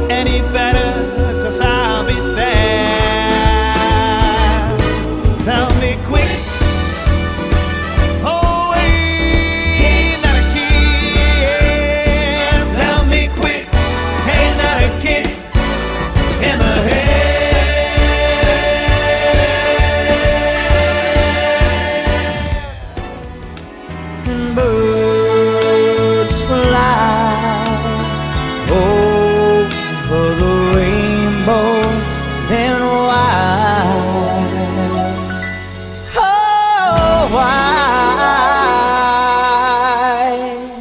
any better, 'cause I'll be sad. Tell me quick. Oh, ain't that a kid? Tell me quick. Ain't that a kick in the head? Birds fly over the rainbow, then why? Oh, why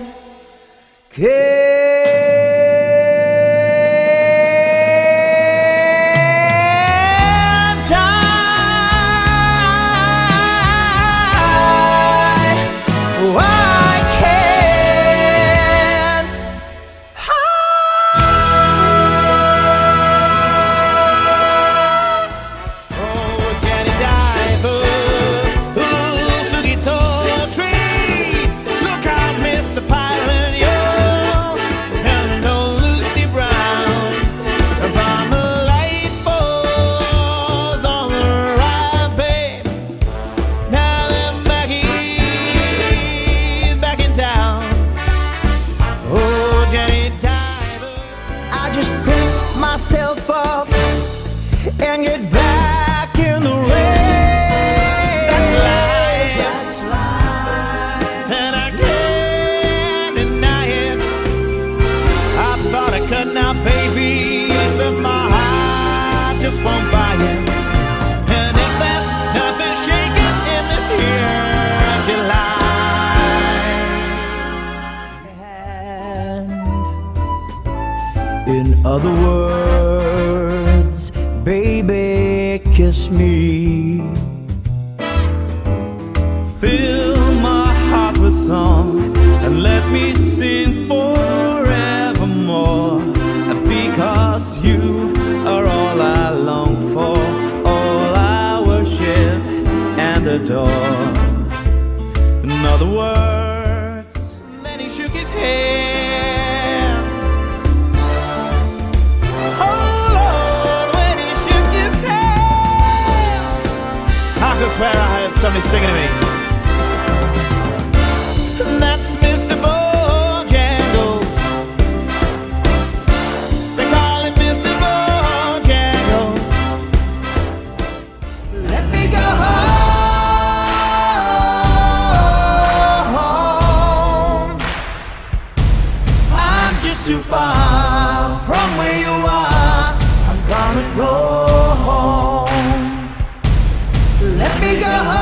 can't I? Why can't I? Oh, Jenny Diver, ooh, Sugi tall trees. Look out, Mr. Pilot, yo, and old Lucy Brown. From the light falls on the right, babe. Now that Maggie's back in town. Oh, Jenny Diver, I just pick myself up and get back in the rain. That's life. That's life. And I can't deny it. I thought I could now, baby, but my heart just won't buy it. And if there's nothing shaking in this here July, in other words, baby, kiss me. Fill my heart with song and let me sing forevermore. Because you are all I long for, all I worship and adore. In other words, then he shook his head. Oh Lord, when he shook his head, I could swear I heard somebody singing to me. That's Mr. Bojangles. They call him Mr. Bojangles. Let me go home. I'm just too far from where you are. I'm gonna go home. Let me go home.